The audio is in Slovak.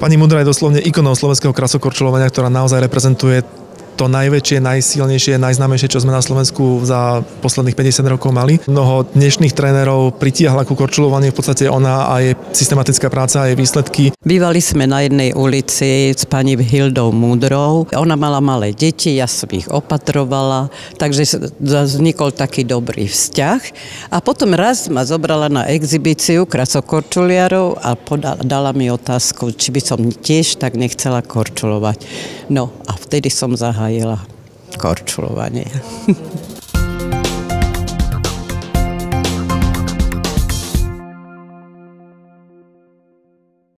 Pani Mudrá je doslovne ikonou slovenského krasokorčuľovania, ktorá naozaj reprezentuje to najväčšie, najsilnejšie, najznámejšie, čo sme na Slovensku za posledných 50 rokov mali. Mnoho dnešných trénerov pritiahla ku korčuľovaniu, v podstate ona a jej systematická práca a jej výsledky. Bývali sme na jednej ulici s pani Hildou Múdrou. Ona mala malé deti, ja som ich opatrovala, takže vznikol taký dobrý vzťah. A potom raz ma zobrala na exhibíciu krasokorčuliarov a dala mi otázku, či by som tiež tak nechcela korčulovať. No a vtedy som zahájila korčulovanie.